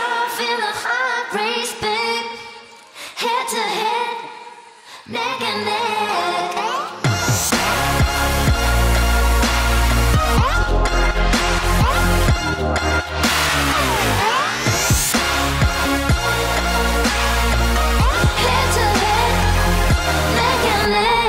off in a heart race, babe. Head to head, neck and neck. Head to head, neck and neck.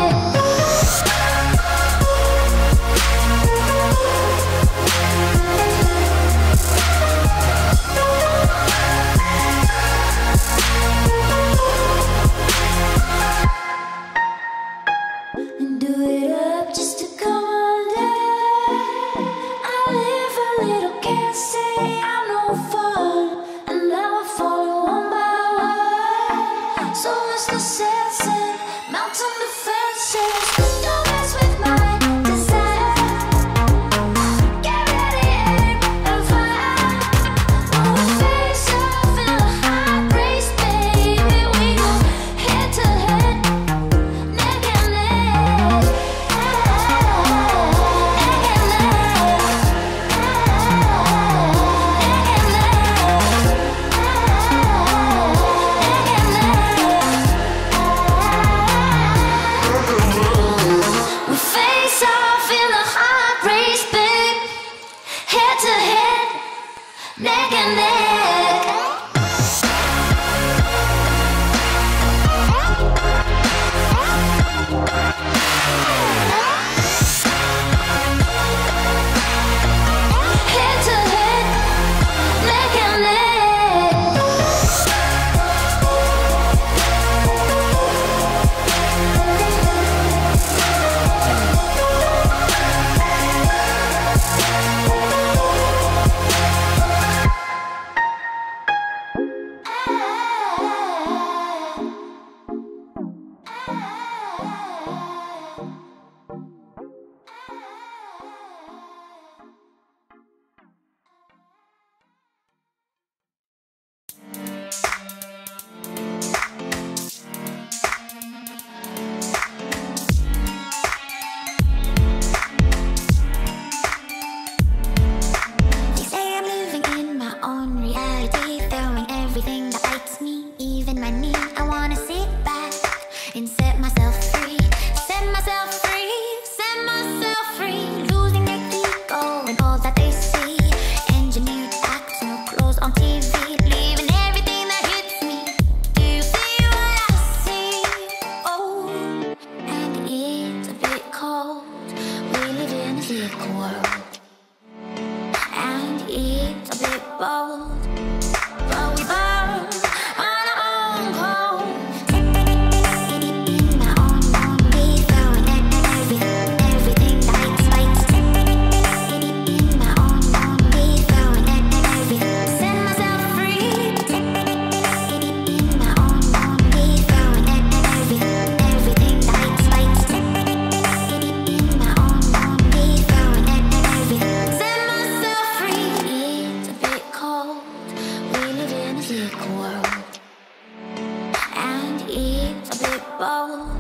Do it up just to come undone. I live a little, can't say I'm no fun, and now I follow one by one. So much no sense in mountain defenses. Don't mess with my desire. Get ready, aim and fire. When we face off in a hot race, baby, we go head to head, neck and neck. We face off in a hot race, babe. Head to head, neck and neck. Head to head, neck and neck. They say I'm living in my own reality, throwing everything that bites me, even my knee. I wanna sit back and set myself free, set myself free, set myself free. Losing their ego and all that they see, engineered acts, no clothes on TV, leaving everything that hits me. Do you see what I see? Oh, and it's a bit cold. We live in a sick world, and it's a bit bold, but we burn on our own cold. In my own way, throwing everything that bites. In my own way, throwing everything. Set myself free. In my own way, throwing everything that bites. In my own way, throwing everything. Set myself free. It's a bit cold. We live in a sick world, and it's a bit bold.